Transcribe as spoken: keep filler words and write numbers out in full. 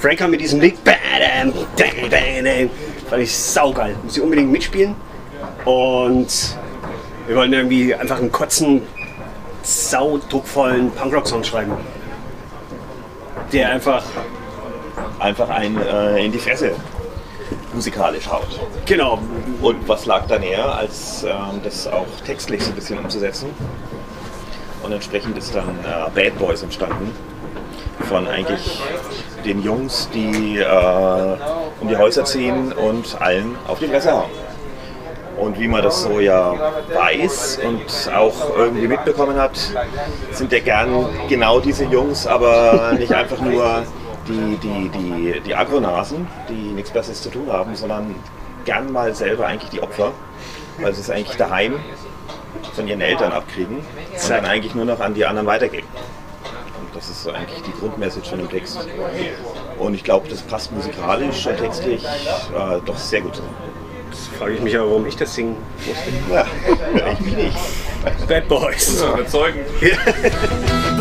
Breaker mit diesem Lied, fand ich saugeil. Muss ich unbedingt mitspielen. Und wir wollten irgendwie einfach einen kurzen, saudruckvollen Punkrock-Song schreiben. Der einfach... Einfach einen äh, in die Fresse musikalisch haut. Genau. Und was lag da näher, als ähm, das auch textlich so ein bisschen umzusetzen? Und entsprechend ist dann äh, Bad Boys entstanden. Von eigentlich den Jungs, die äh, um die Häuser ziehen und allen auf die Fresse hauen. Und wie man das so ja weiß und auch irgendwie mitbekommen hat, sind ja gern genau diese Jungs, aber nicht einfach nur die, die, die, die Agronasen, die nichts Besseres zu tun haben, sondern gern mal selber eigentlich die Opfer, weil sie es eigentlich daheim von ihren Eltern abkriegen und dann eigentlich nur noch an die anderen weitergeben. Und das ist so eigentlich die Grundmessage von dem Text. Und ich glaube, das passt musikalisch und textlich äh, doch sehr gut zusammen. Jetzt frage ich mich aber, warum ich das singen musste. Ja, ich bin nicht. Bad Boys. Überzeugend.